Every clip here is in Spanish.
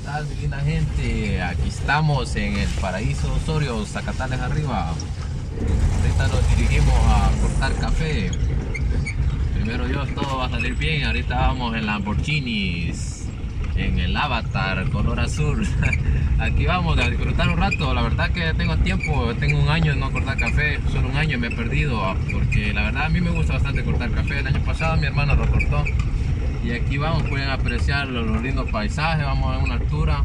tal, linda gente? Aquí estamos en el Paraíso Osorio, Zacatales arriba. Ahorita nos dirigimos a cortar café. Primero Dios, todo va a salir bien. Ahorita vamos en Lamborghinis, en el Avatar color azul. Aquí vamos a disfrutar un rato. La verdad que tengo tiempo, tengo un año de no cortar café, solo un año me he perdido, porque la verdad a mí me gusta bastante cortar café. El año pasado mi hermano lo cortó. Y aquí vamos, pueden apreciar los lindos paisajes. Vamos a una altura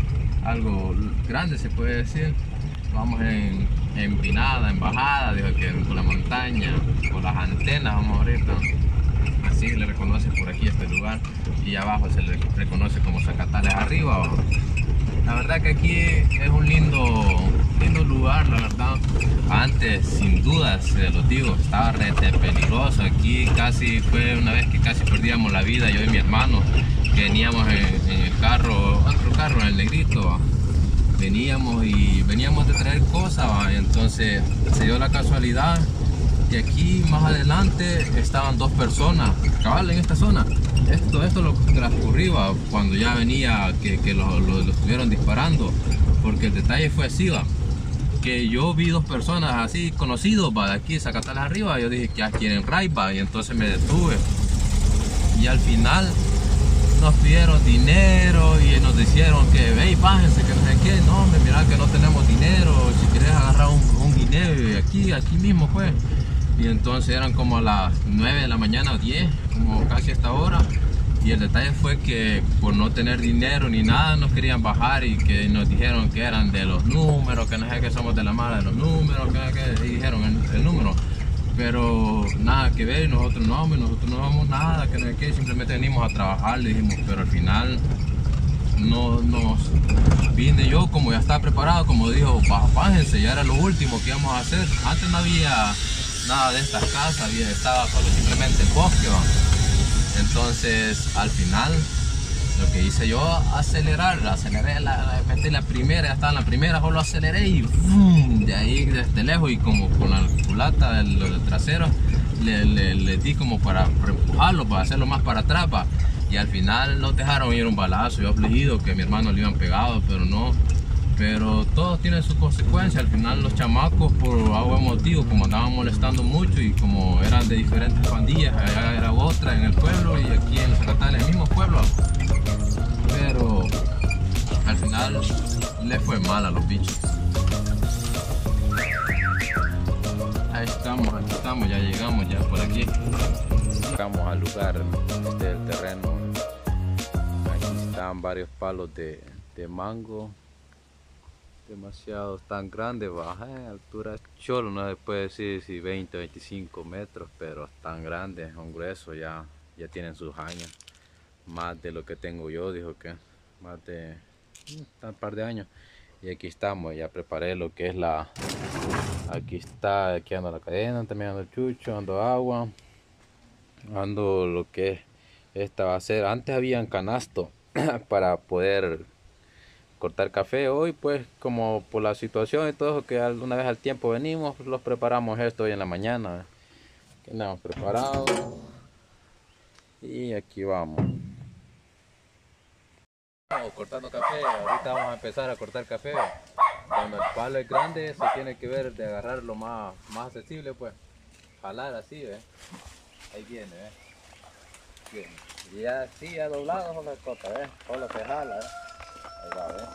algo grande, se puede decir. Vamos en empinada, en bajada, digo que por la montaña, por las antenas vamos ahorita. Así le reconoce por aquí este lugar. Y abajo se le reconoce como Zacatales arriba. Abajo. La verdad que aquí es un lindo lugar, la verdad. Antes, sin dudas, se los digo, estaba rete peligroso. Aquí casi fue una vez que casi perdíamos la vida, yo y mi hermano, que veníamos en el carro, otro carro, en el negrito. Veníamos de traer cosas, y entonces se dio la casualidad que aquí más adelante estaban dos personas, cabal, en esta zona. Esto lo transcurría cuando ya venía que lo estuvieron disparando, porque el detalle fue así, que yo vi dos personas así conocidos, de aquí Zacatales arriba. Yo dije que aquí en Ray, y entonces me detuve, y al final nos pidieron dinero y nos dijeron que ve, bájense, que no sé qué. No, mira que no tenemos dinero, si quieres agarrar un dinero, y aquí mismo fue. Y entonces eran como a las 9 de la mañana o 10, como casi a esta hora. Y el detalle fue que por no tener dinero ni nada nos querían bajar, y que nos dijeron que eran de los números, que no sé qué, somos de la mala de los números, que y dijeron el número. Pero nada que ver, nosotros no vamos nada, que no sé qué, simplemente venimos a trabajar, le dijimos. Pero al final no nos vine yo, como ya estaba preparado, como dijo, bájense, ya era lo último que íbamos a hacer. Antes no había nada de estas casas, estaba solo simplemente el bosque, ¿va? Entonces al final lo que hice yo, aceleré, metí la primera, ya estaba en la primera, solo aceleré y ¡fum! De ahí desde lejos, y como con la culata del trasero le di como para empujarlo, para hacerlo más para atrás, ¿va? Y al final nos dejaron ir un balazo. Yo afligido que a mi hermano le iban pegado, pero no. Pero todo tiene sus consecuencias. Al final los chamacos, por algún motivo, como andaban molestando mucho y como eran de diferentes pandillas, allá era otra en el pueblo y aquí en Zacatales, el mismo pueblo. Pero al final le fue mal a los bichos. Ahí estamos, ya llegamos ya por aquí. Llegamos al lugar del terreno. Aquí están varios palos de mango. Demasiado tan grande, baja altura cholo, no se puede decir si 20 o 25 metros, pero están grandes, son gruesos, ya tienen sus años, más de lo que tengo yo, dijo que más de un par de años. Y aquí estamos, ya preparé lo que es aquí ando la cadena, también ando el chucho, ando agua, ando lo que es, esta va a ser, antes habían canasto para poder cortar café. Hoy pues, como por la situación y todo, que una vez al tiempo venimos, los preparamos esto hoy en la mañana. Aquí andamos preparados y aquí vamos cortando café. Ahorita vamos a empezar a cortar café. Cuando el palo es grande se tiene que ver de agarrar lo más accesible, pues jalar así, ¿ves? Ahí viene, ¿ves? Bien. Y ya así, ya doblado, solo se corta, ¿ves? Solo se jala, ¿ves? Ahí va, ¿ves?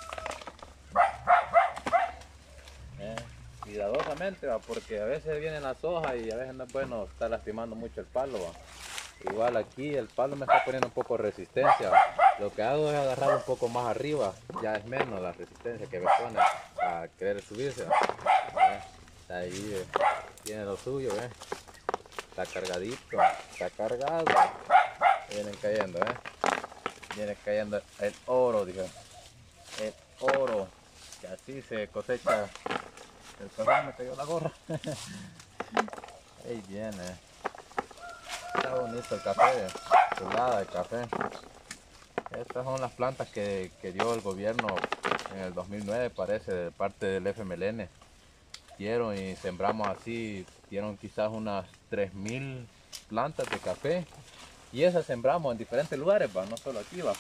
Cuidadosamente, ¿va? Porque a veces vienen las hojas y a veces no es bueno estar lastimando mucho el palo, ¿va? Igual aquí el palo me está poniendo un poco de resistencia, ¿va? Lo que hago es agarrar un poco más arriba, ya es menos la resistencia que me pone a querer subirse, ¿va? Ahí tiene lo suyo, ¿ves? Está cargadito, está cargado. Vienen cayendo, viene cayendo el oro, dije, el oro, que así se cosecha. El café me cayó la gorra. Ahí viene. Está bonito el café, chulada el café. Estas son las plantas que dio el gobierno en el 2009, parece, de parte del FMLN. Dieron y sembramos así, dieron quizás unas 3000 plantas de café. Y esas sembramos en diferentes lugares, ¿va? No solo aquí, ¿va?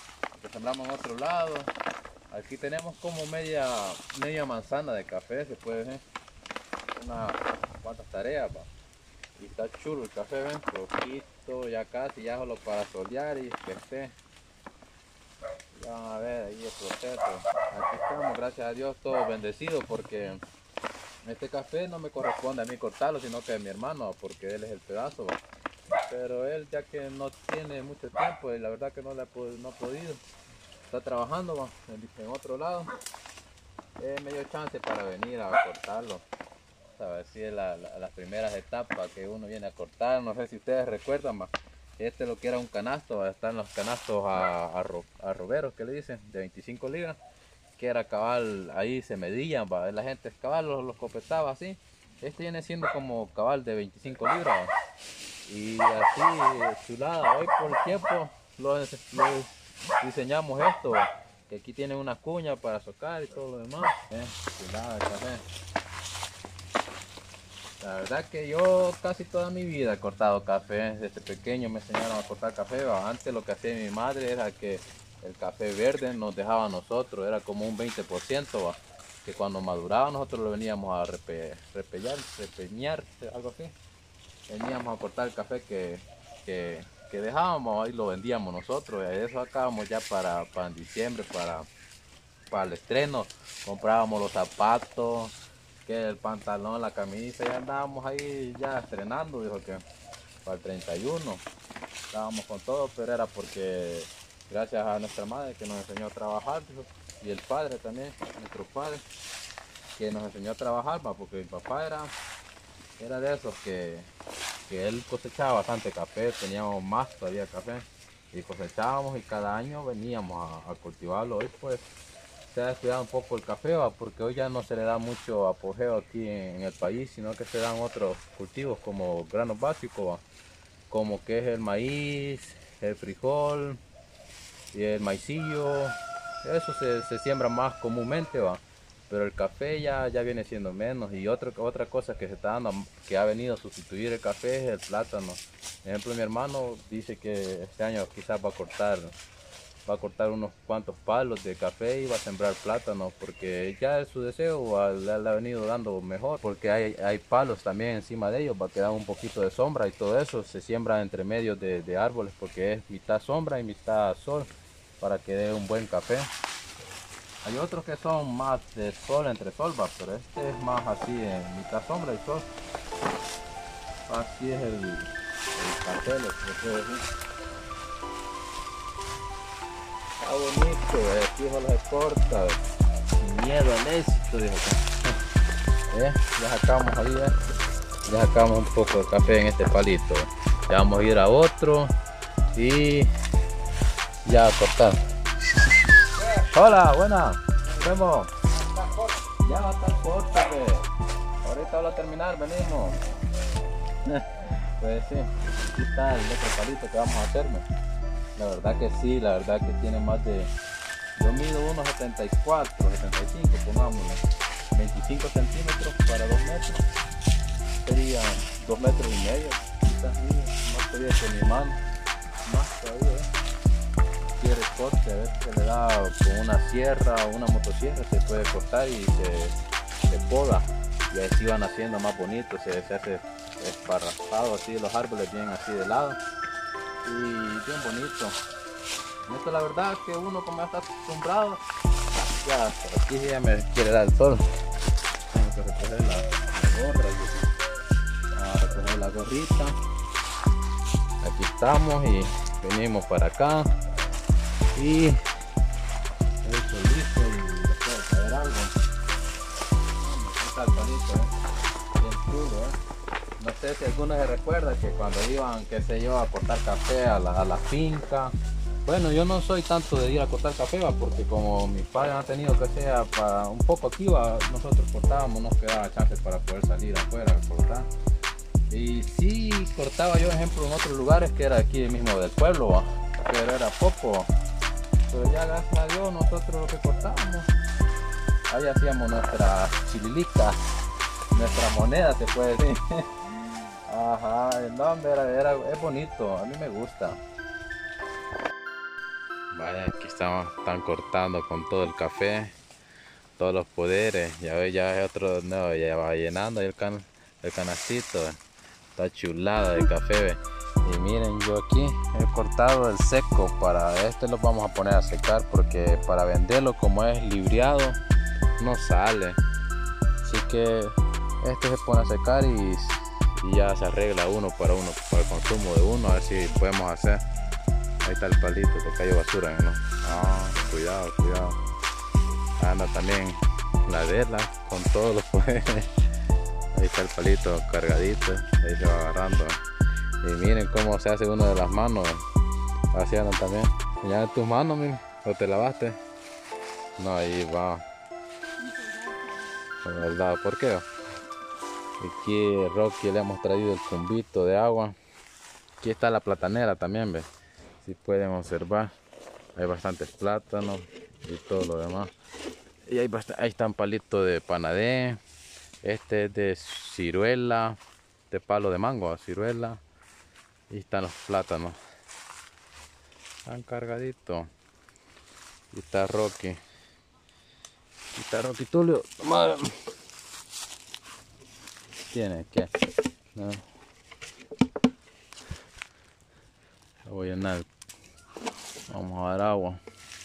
que sembramos en otro lado. Aquí tenemos como media manzana de café, se puede ver. Unas cuantas tareas, va. Y está chulo el café, ven, poquito, ya casi, ya solo para solear y que esté. Ya van a ver ahí el proceso. Aquí estamos, gracias a Dios, todos bendecidos porque este café no me corresponde a mí cortarlo, sino que a mi hermano, porque él es el pedazo, va. Pero él, ya que no tiene mucho tiempo y la verdad que no ha podido, está trabajando, va, en otro lado, me dio chance para venir a cortarlo. ¿Sabes? Así es las primeras etapas que uno viene a cortar. No sé si ustedes recuerdan, va. Este lo que era un canasto, ¿va? Están los canastos a roberos que le dicen, de 25 libras, que era cabal, ahí se medían, ¿va? La gente cabal los copetaba así. Este viene siendo como cabal de 25 libras, ¿va? Y así chulada. Hoy por el tiempo lo diseñamos esto, ¿va? Que aquí tiene una cuña para socar y todo lo demás. Chulada el café. La verdad que yo casi toda mi vida he cortado café. Desde pequeño me enseñaron a cortar café, ¿va? Antes lo que hacía mi madre era que el café verde nos dejaba a nosotros, era como un 20%, ¿va? Que cuando maduraba nosotros lo veníamos a repeñar, algo así. Veníamos a cortar el café que dejábamos y lo vendíamos nosotros. Y eso acabamos ya para diciembre, para el estreno. Comprábamos los zapatos, que el pantalón, la camisa, ya andábamos ahí ya estrenando, dijo que para el 31 estábamos con todo, pero era porque gracias a nuestra madre que nos enseñó a trabajar, dijo, y el padre también, nuestro padre, que nos enseñó a trabajar, porque mi papá era de esos que él cosechaba bastante café, teníamos más todavía café, y cosechábamos y cada año veníamos a cultivarlo. Hoy pues se ha descuidado un poco el café, ¿va? Porque hoy ya no se le da mucho apogeo aquí en el país, sino que se dan otros cultivos como granos básicos, ¿va? Como que es el maíz, el frijol y el maicillo. Eso se siembra más comúnmente, ¿va? Pero el café ya viene siendo menos. Y otra cosa que se está dando, que ha venido a sustituir el café, es el plátano. Por ejemplo, mi hermano dice que este año quizás va a cortar unos cuantos palos de café y va a sembrar plátano, porque ya es su deseo, le ha venido dando mejor, porque hay palos también encima de ellos, va a quedar un poquito de sombra, y todo eso se siembra entre medio de árboles, porque es mitad sombra y mitad sol, para que dé un buen café. Hay otros que son más de sol entre sol, va, pero este es más así, en mitad sombra y sol. Así es el café, lo que se puede decir. Está bonito, fijo las corta, sin miedo al éxito, dijo acá. Ya sacamos ahí, ya sacamos un poco de café en este palito. Ya vamos a ir a otro y ya a cortar. Hola, buenas, nos vemos. Ya va a estar corto, pues. Ahorita va a terminar, venimos. Pues sí, aquí está el otro palito que vamos a hacerme. La verdad que sí, la verdad que tiene más de... Yo mido unos 74, 75, pongámosle. 25 centímetros para 2 metros. Sería 2 metros y medio. Quizás más todavía que mi mano. Más todavía, quiere corte, a veces se le da con una sierra o una motosierra, se puede cortar y se poda. Y así van haciendo más bonito, se hace esparrapado así los árboles bien así de lado. Y bien bonito. Esto la verdad que uno como ya está acostumbrado, ya aquí ya me quiere dar el sol. Tengo que recoger la gorra, vamos a recoger la gorrita. Aquí estamos y venimos para acá y el solito y después de caer algo. Está el palito, bien chulo, No sé si algunos se recuerda que cuando iban, qué sé yo, a cortar café a la finca. Bueno, yo no soy tanto de ir a cortar café, porque como mis padres han tenido que sea para un poco aquí, nosotros cortábamos, nos quedaba chance para poder salir afuera a cortar. Y sí cortaba yo, ejemplo, en otros lugares que era aquí mismo del pueblo, pero era poco. Pero ya gracias a Dios nosotros lo que cortábamos, ahí hacíamos nuestras chililicas, nuestra moneda, se puede decir. Ajá, no, es bonito, a mí me gusta. Vaya, aquí están cortando con todo el café, todos los poderes. Ya ve, ya es otro nuevo, ya va llenando el canastito. Está chulada de café, ve. Y miren, yo aquí he cortado el seco. Para este lo vamos a poner a secar porque para venderlo, como es libriado, no sale. Así que este se pone a secar y ya se arregla uno para el consumo de uno. A ver si podemos hacer. Ahí está el palito, te cayó basura, ¿no? Ah, cuidado, cuidado. Anda también la vela con todos los poderes. Ahí está el palito cargadito, ahí se va agarrando. Y miren cómo se hace uno de las manos. Así andan también. Ya tus manos, miren, ¿o te lavaste? No, ahí va. La verdad, ¿por qué? Aquí Rocky le hemos traído el cumbito de agua. Aquí está la platanera también, ¿ves? Si pueden observar, hay bastantes plátanos y todo lo demás. Y ahí están palitos de panadé. Este es de ciruela, de palo de mango, ciruela. Y están los plátanos. Están cargaditos. Y está Rocky. Y está Rocky Tulio. Toma. Tiene que. No. Lo voy a llenar. Vamos a dar agua.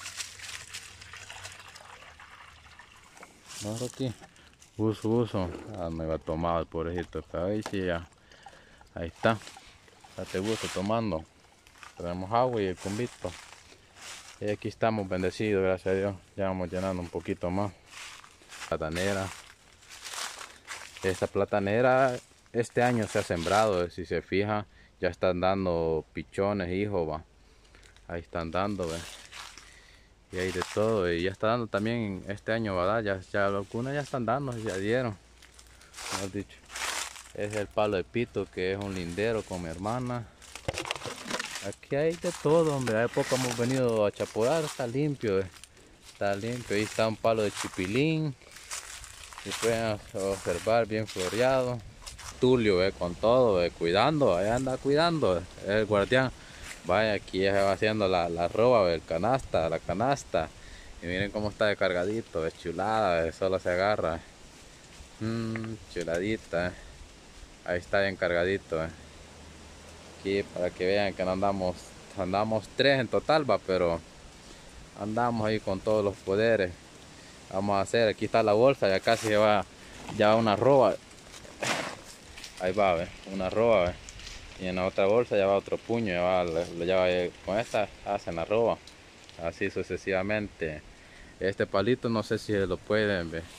¿No, Rocky? Uso. Ah, me va a tomar el pobrecito. Ahí sí ya. Ahí está. Date gusto tomando. Tenemos agua y el cumbito. Y aquí estamos bendecidos, gracias a Dios. Ya vamos llenando un poquito más. Platanera. Esta platanera este año se ha sembrado. Si se fija, ya están dando pichones, hijos, va. Ahí están dando, ¿ve? Y hay de todo. Y ya está dando también este año, ¿verdad? Ya algunas ya están dando, ya dieron. Mejor dicho. Es el palo de pito, que es un lindero con mi hermana. Aquí hay de todo, hombre. Hace poco hemos venido a chaporar. Está limpio, ¿ve? Está limpio. Ahí está un palo de chipilín. Y pueden observar, bien floreado. Tulio, ¿ve? Con todo, ¿ve? Cuidando. Ahí anda cuidando. Es el guardián. Vaya, aquí ya se va haciendo la roba, ¿ve? La canasta. Y miren cómo está de cargadito, es chulada, ¿ve? Solo se agarra. Chuladita, ¿eh? Ahí está bien cargadito, ¿eh? Aquí para que vean que no andamos 3 en total, va, pero andamos ahí con todos los poderes. Vamos a hacer, aquí está la bolsa, ya casi va ya una roba. Ahí va, ¿ve? Una roba, ¿ve? Y en la otra bolsa ya va otro puño, con esta hacen la roba. Así sucesivamente. Este palito no sé si lo pueden ver.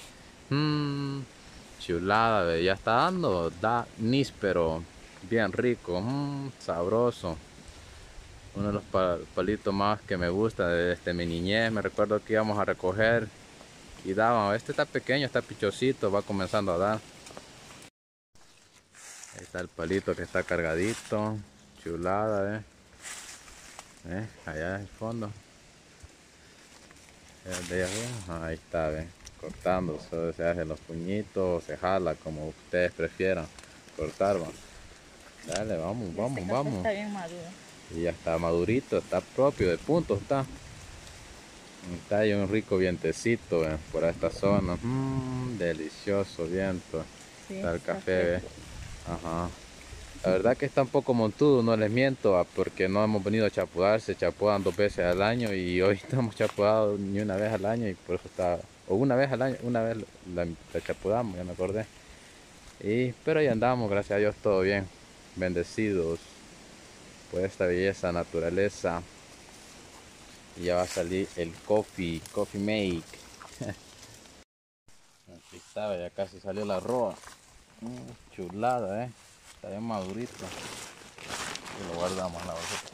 Chulada, ¿ve? Ya está dando, da níspero, bien rico, sabroso. Uno de los palitos más que me gusta desde mi niñez. Me recuerdo que íbamos a recoger y daban. Este está pequeño, está pichosito, va comenzando a dar. Ahí está el palito que está cargadito. Chulada, allá en el fondo. Ahí está, cortando. Solo se hacen los puñitos, se jala como ustedes prefieran cortar. Dale, vamos. Está bien maduro. Y ya está madurito, está propio de punto, está. Está ahí un rico vientecito, por esta zona. Delicioso viento. Sí, está el café, Ajá. La verdad que está un poco montudo, no les miento, porque no hemos venido a chapodar. Se chapodan 2 veces al año y hoy estamos chapodados ni una vez al año, y por eso está, o una vez al año, una vez la chapodamos, ya me acordé. Pero ahí andamos, gracias a Dios, todo bien, bendecidos por esta belleza naturaleza. Y ya va a salir el coffee make. Aquí está, ya casi salió la roa. Chulada, está bien madurito. Y lo guardamos en la bolsita.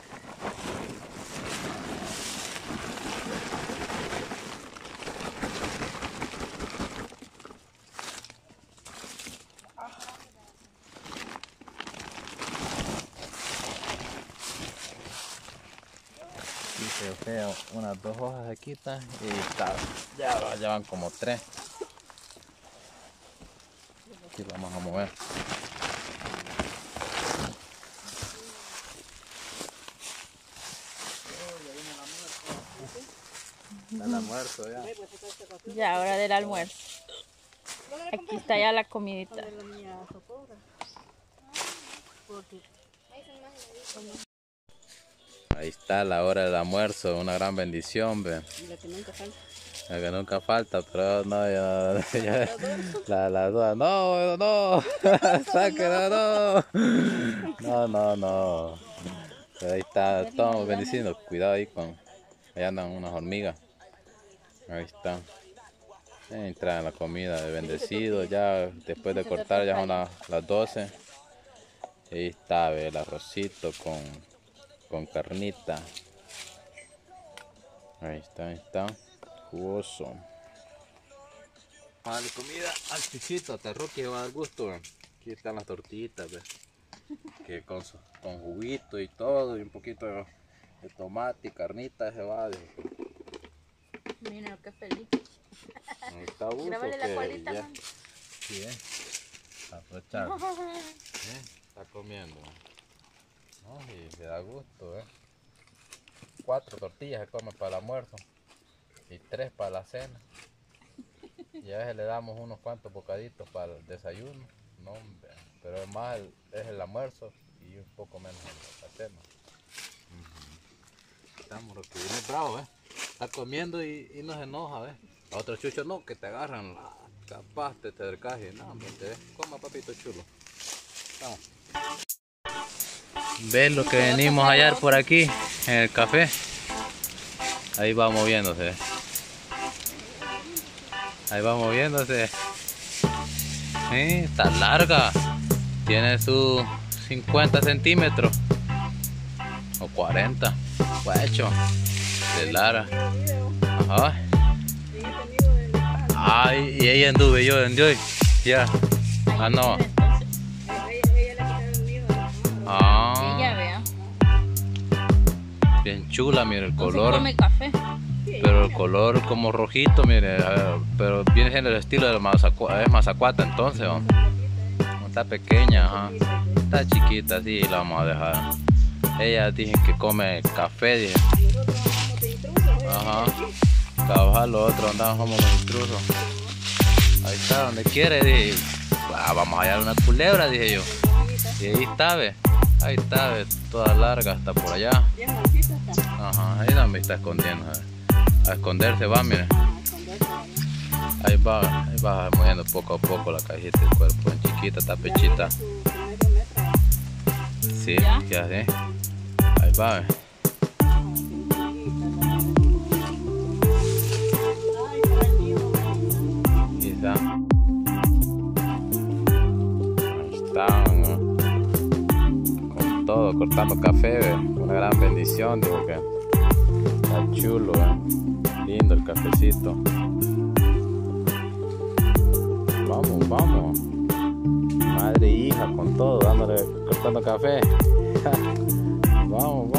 Y se veo unas 2 hojas aquí está, y está, ya van como 3. Aquí lo vamos a mover. El almuerzo ya. Ya, hora del almuerzo. Aquí está ya la comidita. Ahí está la hora del almuerzo, una gran bendición, ve. La que nunca falta. La que nunca falta, pero no, la duda, no, sáquela, no. Pero ahí está, estamos bendiciendo, cuidado ahí allá andan unas hormigas. Ahí está. Entra en la comida de bendecido, ya después de cortar ya son las 12. Ahí está, ve, el arrocito con carnita. Ahí está, jugoso. Para la comida al chichito, hasta Rocky va a dar gusto. Aquí están las tortillitas, ve, que con juguito y todo, y un poquito de tomate y carnita se va. Mira, qué feliz. Ahí está gusto. Grábale la colita, ya. man. Sí, aprovechar. Está comiendo. No, y se da gusto, 4 tortillas se comen para el almuerzo y 3 para la cena. Y a veces le damos unos cuantos bocaditos para el desayuno. No, hombre, pero más es el almuerzo y un poco menos la cena. Estamos que viene bravo, está comiendo y no se enoja, A otros chuchos no, que te agarran, capaz te acercas y no, hombre, coma papito chulo. Vamos. ¿Ves lo que venimos a hallar por aquí en el café? Ahí va moviéndose. Ahí va moviéndose. Está larga. Tiene sus 50 centímetros. O 40. Guacho. De larga. Ajá. Ay, y ella anduve yo en hoy. Ya. Ah, no. Ah. Ella, vea. Bien chula, mire el color. No se come café. Pero el color como rojito, mire, pero viene siendo el estilo de es mazacuata entonces, ¿no? No está pequeña, ajá. Está chiquita, sí, la vamos a dejar. Ella dije que come café, dije. Ajá. Cabal, los otros andaban como los intrusos. Ahí está, donde quiere, dije. Vamos a hallar una culebra, dije yo. Y ahí está, ve. Ahí está, ve, toda larga, hasta por allá. Ajá, ahí también está escondiendo, a esconderse va, mire. Ahí va moviendo poco a poco la cajita del cuerpo, en chiquita, está pechita. Sí, ya sí. Ahí va. Ahí está. Ahí están, ¿no? Con todo, cortando café, una gran bendición, digo que está chulo, lindo el cafecito. Vamos. Madre e hija con todo, dándole, cortando café. Vamos.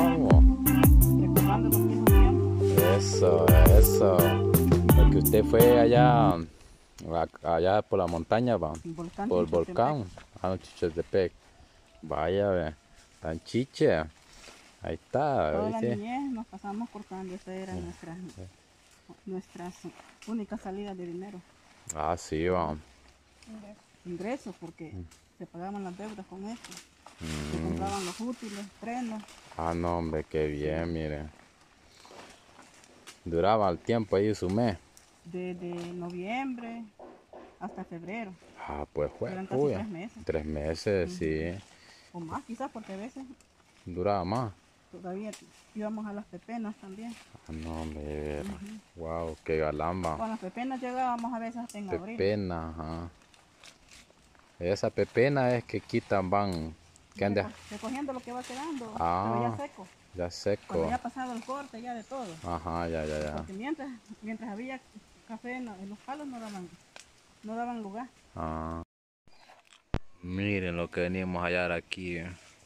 Eso. Porque usted fue allá por la montaña, va. Por el volcán. Chichotepec. Vaya, ve. Tan chiche. Ahí está. Toda la niñez nos pasamos cortando, esa era nuestras únicas salidas de dinero. Ah, sí, va. Ingresos, porque se pagaban las deudas con esto. Se compraban los útiles, frenos. Ah, no, hombre, qué bien, mire. Duraba el tiempo ahí su mes. Desde noviembre hasta febrero. Ah, pues fue. Eran casi 3 meses. 3 meses, sí. O más quizás, porque a veces Duraba más. todavía íbamos a las pepenas también. Ah, no, hombre. Wow, qué galamba. Con las pepenas llegábamos a veces hasta en abril. Pepena, ajá. Esa pepena es que quitan, van. ¿Qué anda? Recogiendo lo que va quedando, Ah, pero ya seco. Ya seco. Cuando ya ha pasado el corte ya de todo. Ajá, ya. Porque mientras había café, los palos no daban lugar. Ah. Miren lo que venimos a hallar aquí.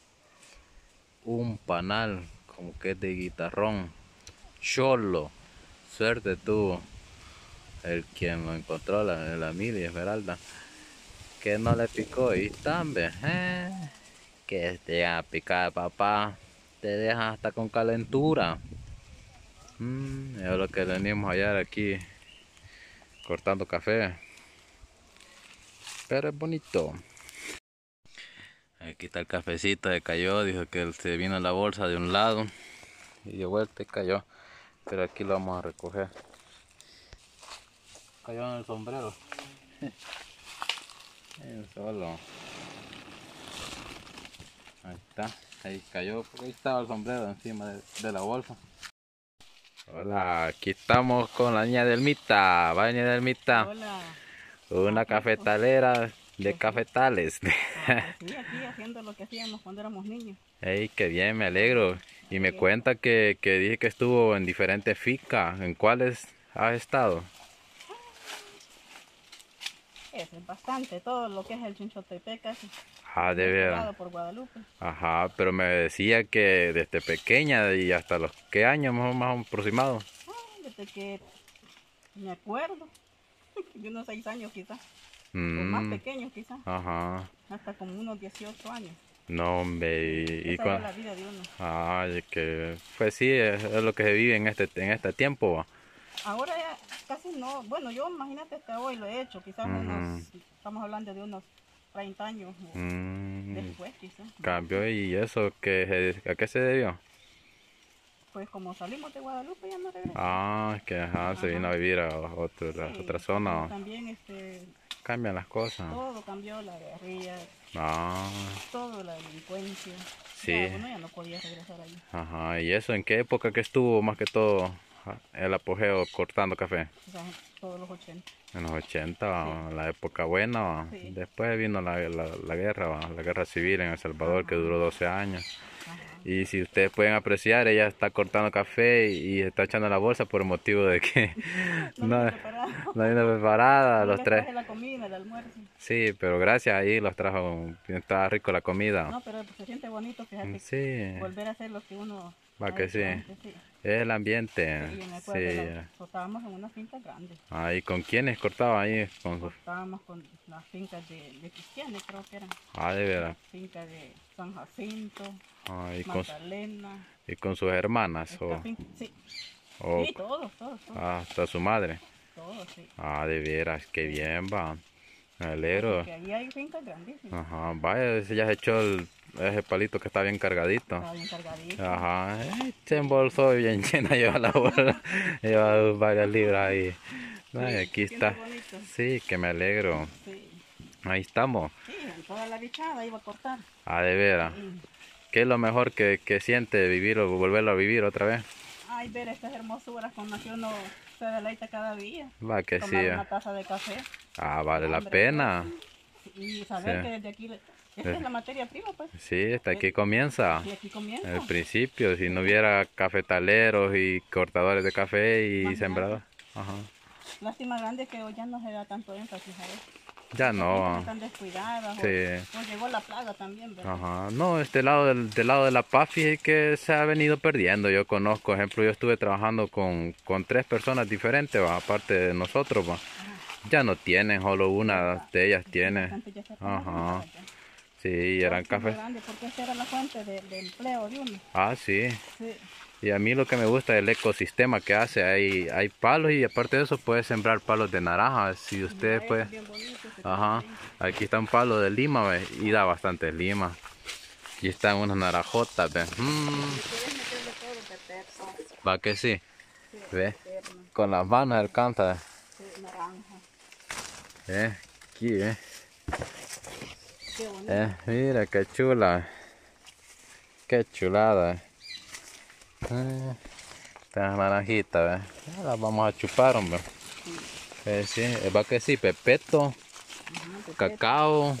Un panal, como que es de guitarrón. Cholo. Suerte tuvo el quien lo encontró, la Mili Esmeralda. Que no le picó y también, que te llega a picar, papá. Te deja hasta con calentura. Es lo que venimos a hallar aquí, cortando café. Pero es bonito. Aquí está el cafecito, se cayó, dijo que se vino la bolsa de un lado y de vuelta y cayó. Pero aquí lo vamos a recoger. Cayó en el sombrero. Solo. Ahí está, ahí cayó, porque ahí estaba el sombrero encima de la bolsa. Hola, aquí estamos con la niña Delmita. Va, niña Delmita. Hola. Una cafetalera de cafetales. Sí, aquí haciendo lo que hacíamos cuando éramos niños. Ey, qué bien, me alegro. Y me cuenta que dije que estuvo en diferentes fincas. ¿En cuáles has estado? Es bastante, todo lo que es el Chinchotepec casi. Ah, de veras. Por Guadalupe. Ajá, pero me decía que desde pequeña y hasta los qué años más aproximado. Desde que me acuerdo, de unos 6 años quizás, o Mm, más pequeños quizás, ajá. hasta como unos 18 años. No, hombre, y Esa era la vida de uno. Ay, que pues sí, es lo que se vive en este tiempo. ¿Va? Ahora ya casi no, bueno, yo imagínate hasta hoy lo he hecho, quizás estamos hablando de unos 30 años o después quizás. Cambió y eso, ¿a qué se debió? Pues como salimos de Guadalupe ya no regresamos. Ah, es que se vino a vivir a otra zona. También Cambian las cosas. todo cambió, la guerrilla, Ah, todo, la delincuencia. sí. Ya, uno ya no podía regresar ahí. Ajá, ¿y eso en qué época que estuvo más que todo el apogeo cortando café? O sea, todos los 80. En los 80, la época buena. Sí. Después vino la guerra, la guerra civil en El Salvador que duró 12 años. Ajá. Y si ustedes pueden apreciar, ella está cortando café y está echando la bolsa por el motivo de que no viene preparada. Los tres. La comida, el almuerzo. Sí, pero gracias ahí los trajo, estaba rico la comida. No, pero se siente bonito, fíjate. Sí. Volver a hacer lo que uno... Va que sí. Antes, sí. Es el ambiente. Sí, me acuerdo, cortábamos en una finca grande. Ah, ¿y con quiénes cortaba ahí? Cortábamos con las fincas de Cristianes, creo que eran. Ah, de veras. La finca de San Jacinto, Ah, Magdalena. ¿Y con sus hermanas? Sí, sí, todos. Hasta su madre. Todos, sí. Ah, de veras, qué bien, va. Me alegro. Porque ahí hay fincas grandísimas. Ajá, vaya, ya se echó ese palito que está bien cargadito. Está bien cargadito. Ajá, se embolsó bien llena, lleva la bola, lleva varias libras ahí. Ay, aquí está. Bonito. Sí, que me alegro. Sí. Ahí estamos. Sí, en toda la bichada iba a cortar. Ah, de veras. Sí. ¿Qué es lo mejor que siente vivir o volverlo a vivir otra vez? Ay, ver estas hermosuras con las que uno se deleita cada día. Va que Tomar sí. una taza de café. Ah, vale la pena. Y saber Sí. que desde aquí, esta es la materia prima, pues. Sí, hasta aquí comienza. Y aquí comienza. El principio, si no hubiera cafetaleros y cortadores de café y Imagínate. sembrados. Ajá. Lástima grande que hoy ya no se da tanto énfasis a eso. Ya no. Están descuidadas. Sí. O llegó la plaga también, ¿verdad? Ajá. No, este lado del lado de la paz, fíjate que se ha venido perdiendo. Yo conozco, ejemplo, yo estuve trabajando con 3 personas diferentes, ¿va? Aparte de nosotros, ¿va? Ya no tienen, solo una de ellas tiene. Ajá. Sí, eran cafés. Porque esa era la fuente de empleo de uno. Ah, sí. Sí. Y a mí lo que me gusta es el ecosistema que hace. Hay palos y aparte de eso puede sembrar palos de naranja. Si usted puede. Ajá. Aquí está un palo de lima, ¿ve? Y da bastante lima. Y están unas naranjotas, ¿ve? Va que sí. ¿Ve? Con las manos alcanza. Sí, naranja. Aquí, ¿ve? Qué bonito. Mira qué chula. Qué chulada. Estas naranjitas, ¿ve? Las vamos a chupar, hombre. Sí, va que sí, pepeto, cacao.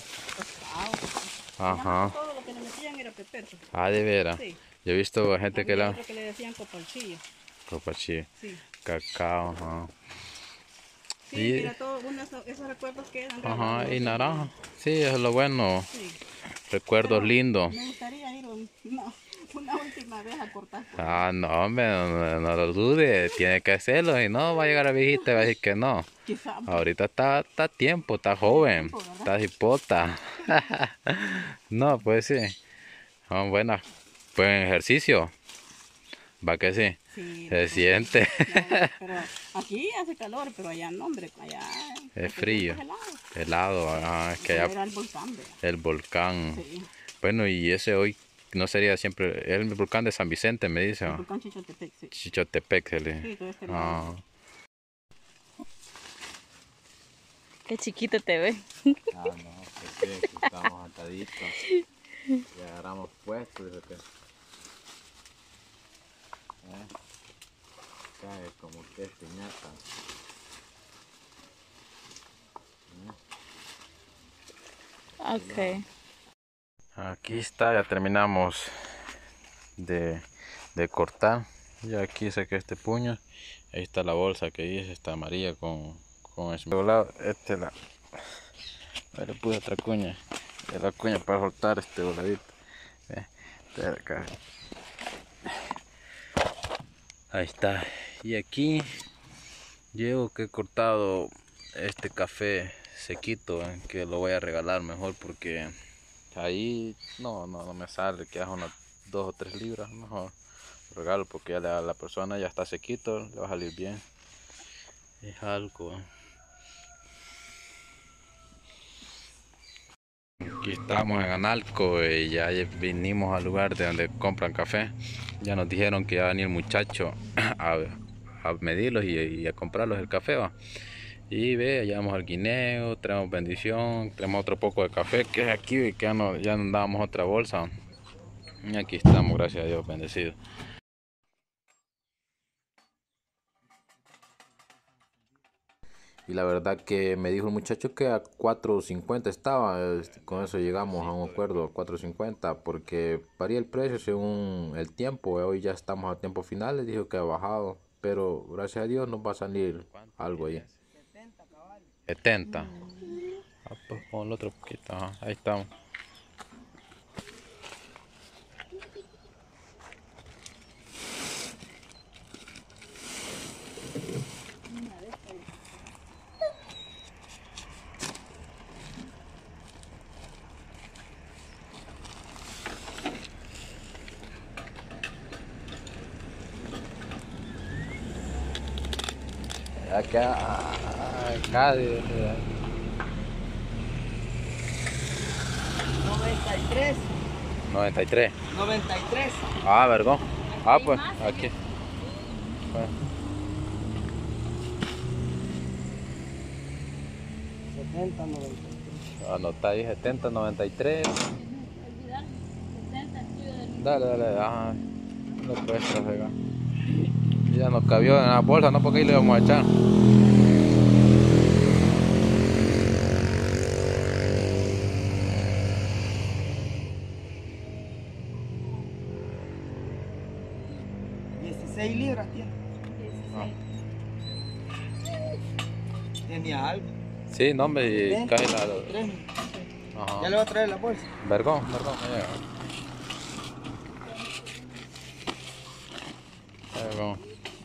Ajá. Todo lo que le metían era pepeto. Ah, de veras. Sí. Yo he visto gente que Había la... otro que le decían copalchillo. Copachi, Sí. cacao, ajá. Sí, Y- mira, todos esos recuerdos que eran. Ajá, y naranja. Sí, es lo bueno. Sí. Recuerdos lindos. Me gustaría ir una última vez a cortar. Ah, no, hombre, no lo dude. Tiene que hacerlo. Y no va a llegar a viejita y va a decir que no. Quizá. Ahorita está tiempo, está joven, tiempo, ¿verdad? está hipota. No, pues sí. Son buenas. Buen ejercicio. Va que sí. Sí, Se siente. pero aquí hace calor, pero allá no, hombre, allá Es frío. es helado. Helado, es que allá Era el volcán, ¿verdad? el volcán. Sí, Bueno, y ese hoy no sería siempre el volcán de San Vicente, me dice. el ¿No? volcán Chichotepec, sí. Chichotepec se le. Sí, todo este Ah. lado. Qué chiquito te ve. Ah, no, pues sí, aquí estamos ataditos. Ya agarramos puesto, dice que. Cae como que es piñata. Ok. Aquí está, ya terminamos de cortar. Ya aquí saqué este puño. Ahí está la bolsa que hice, está amarilla con esmeralda. Ahí le puse otra cuña. La cuña para soltar este voladito. Este de acá. Ahí está. Y aquí llevo que he cortado este café sequito, que lo voy a regalar mejor porque ahí no me sale, que haga unas 2 o 3 libras, mejor lo regalo porque ya la persona ya está sequito, le va a salir bien. Es algo. Aquí estamos en Analco y ya vinimos al lugar de donde compran café. Ya nos dijeron que iba a venir el muchacho a medirlos y a comprarlos el café, ¿va? Y ve, llevamos al guineo, traemos bendición, traemos otro poco de café que es aquí, que ya nos dábamos otra bolsa. Y aquí estamos, gracias a Dios, bendecidos. Y la verdad que me dijo el muchacho que a 4.50 estaba, con eso llegamos a un acuerdo, 4.50, porque varía el precio según el tiempo. Hoy ya estamos a tiempo final, les dijo que ha bajado, pero gracias a Dios nos va a salir algo ahí. 70. Ah, pues con el otro poquito, ajá, ahí estamos. Acá 93. 93. 93. Ah, vergón. Ah, pues aquí. Bueno. 70, 93. Anota ahí 70, 93. Dale, ajá. No puedes trafegar. Ya nos cabió en la bolsa, no porque ahí le íbamos a echar. $16 tiene. Tenía algo. Sí, no, hombre, y cae la. Ya le voy a traer la bolsa. Vergón, vergón.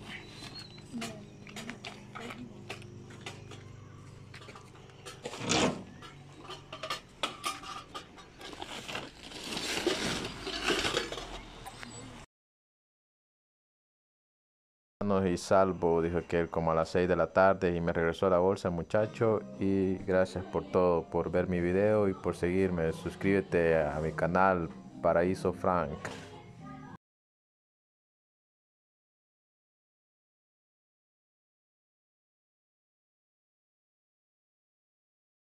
Y salvo, dijo que él como a las 6 de la tarde y me regresó la bolsa, muchacho. Y gracias por todo, por ver mi video y por seguirme. Suscríbete a mi canal Paraíso Frank.